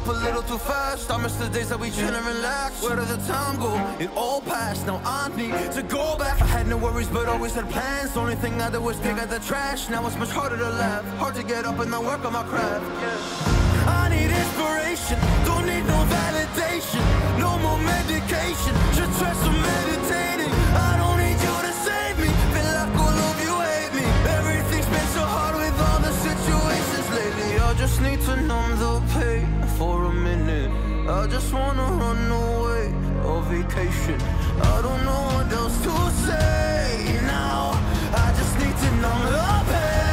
up a little too fast. I miss the days that we chill and relax. Where did the time go? It all passed, now I need to go back. I had no worries but always had plans. The only thing I did was pick at the trash. Now it's much harder to laugh, hard to get up and not work on my craft. I need inspiration, don't need no validation. No more medication, just try some meditating. I don't need you to save me, feel like all of you hate me. Everything's been so hard with all the situations lately. I just need to numb the pain for a minute. I just wanna run away on vacation. I don't know what else to say now. I just need to numb the pain.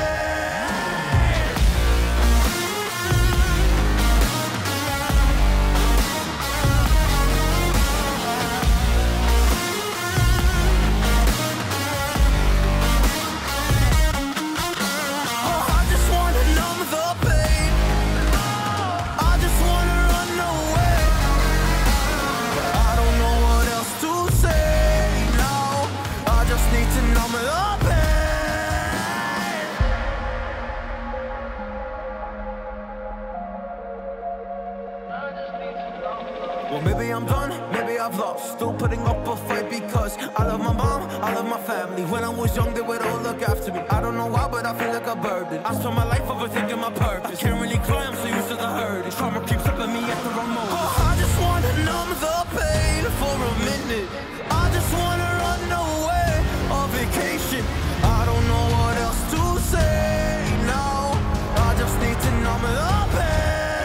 Well, maybe I'm done, maybe I've lost. Still putting up a fight because I love my mom, I love my family. When I was young, they would all look after me. I don't know why, but I feel like a burden. I spent my life overthinking my purpose. I can't really cry, I'm so used to the hurt. Trauma keeps up at me at the wrong moment. Oh, I just wanna numb the pain for a minute. I just wanna run away on vacation. I don't know what else to say now. I just need to numb the pain.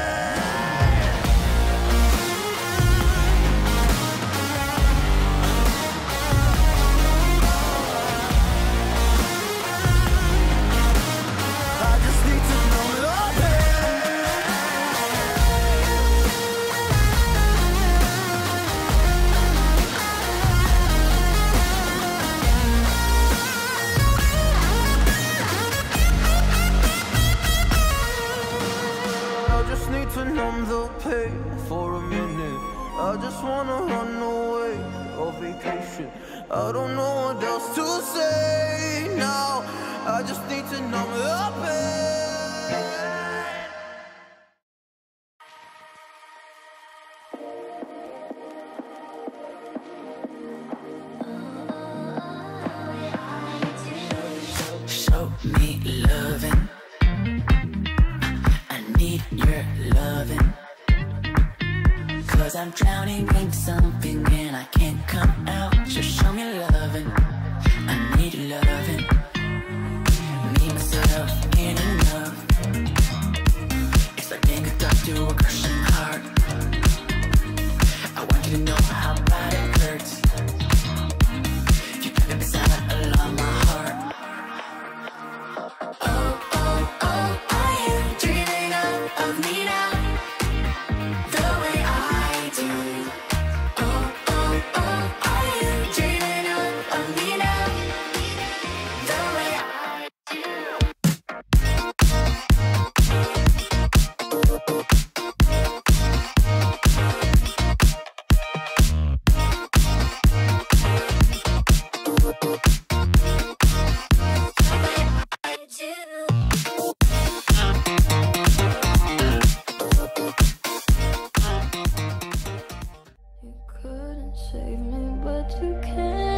To numb the pain for a minute. I just wanna run away on vacation. I don't know what else to say now. I just need to numb the pain. Show me loving. Your loving, 'cause I'm drowning in something and I can't come out. Just show me loving, I need loving. Me, myself, in enough. It's like being a dog to a crushing heart. I want you to know how bad it hurts. You got me beside along my heart. Oh, oh, oh, are you dreaming of me now, the way I do? Oh, oh, oh, are you dreaming of me now, the way I do? Save me, but you can't.